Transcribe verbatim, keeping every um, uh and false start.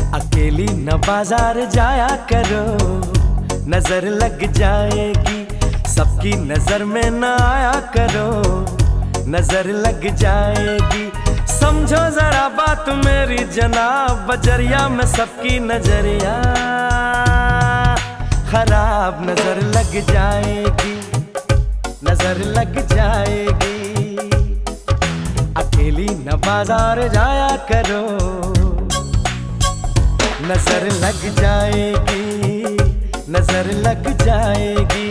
अकेली न बाजार जाया करो, नजर लग जाएगी। सबकी नजर में न आया करो, नजर लग जाएगी। समझो जरा बात मेरी जनाब, बजरिया में सबकी नजरिया खराब। नजर लग जाएगी, नजर लग जाएगी। अकेली न बाजार जाया करो, नजर लग जाएगी, नजर लग जाएगी।